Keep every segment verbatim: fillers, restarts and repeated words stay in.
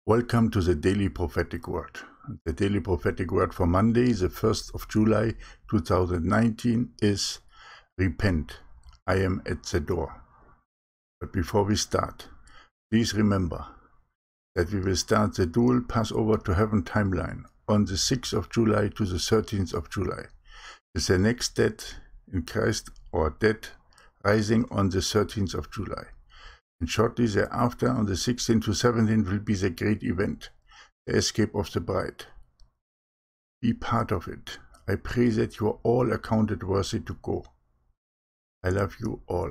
Welcome to the Daily Prophetic Word. The Daily Prophetic Word for Monday, the first of July two thousand nineteen is Repent, I am at the door. But before we start, please remember that we will start the dual Passover to Heaven timeline on the sixth of July to the thirteenth of July, with the next dead in Christ or dead rising on the thirteenth of July. And shortly thereafter, on the sixteenth to seventeenth, will be the great event, the escape of the bride. Be part of it. I pray that you are all accounted worthy to go. I love you all.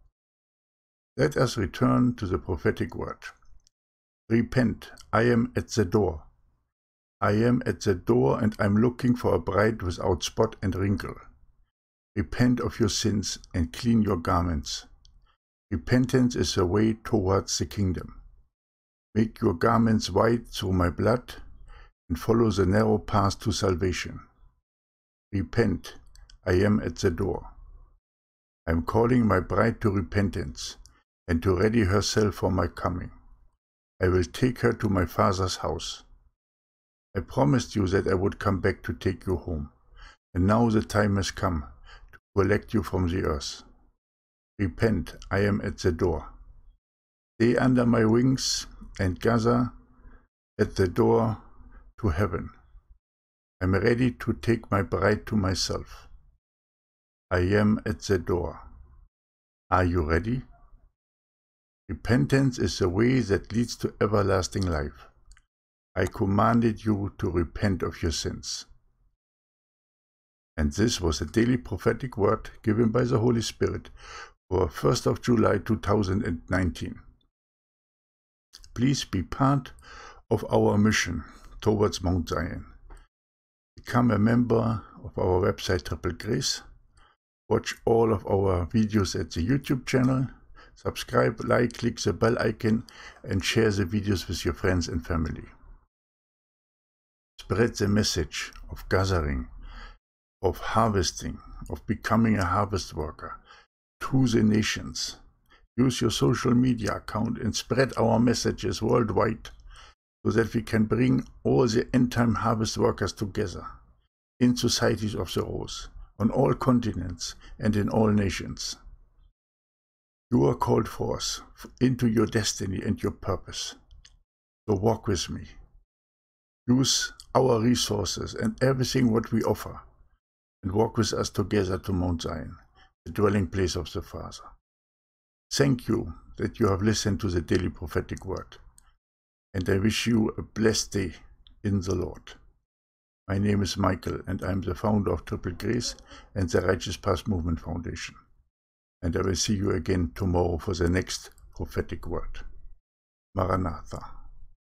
Let us return to the prophetic word. Repent, I am at the door. I am at the door, and I am looking for a bride without spot and wrinkle. Repent of your sins and clean your garments. Repentance is the way towards the kingdom. Make your garments white through my blood, and follow the narrow path to salvation. Repent, I am at the door. I am calling my bride to repentance, and to ready herself for my coming. I will take her to my Father's house. I promised you that I would come back to take you home, and now the time has come to collect you from the earth. Repent, I am at the door. Stay under my wings and gather at the door to heaven. I am ready to take my bride to myself. I am at the door. Are you ready? Repentance is the way that leads to everlasting life. I commanded you to repent of your sins. And this was a daily prophetic word given by the Holy Spirit for first of July two thousand nineteen. Please be part of our mission towards Mount Zion. Become a member of our website Triple Grace. Watch all of our videos at the YouTube channel. Subscribe, like, click the bell icon, and share the videos with your friends and family. Spread the message of gathering, of harvesting, of becoming a harvest worker to the nations. Use your social media account and spread our messages worldwide so that we can bring all the end-time harvest workers together in societies of the rose, on all continents and in all nations. You are called forth into your destiny and your purpose. So walk with me. Use our resources and everything what we offer, and walk with us together to Mount Zion, the dwelling place of the Father. Thank you that you have listened to the daily prophetic word, and I wish you a blessed day in the Lord. My name is Michael, and I am the founder of Triple Grace and the Righteous Path Movement Foundation. And I will see you again tomorrow for the next prophetic word. Maranatha.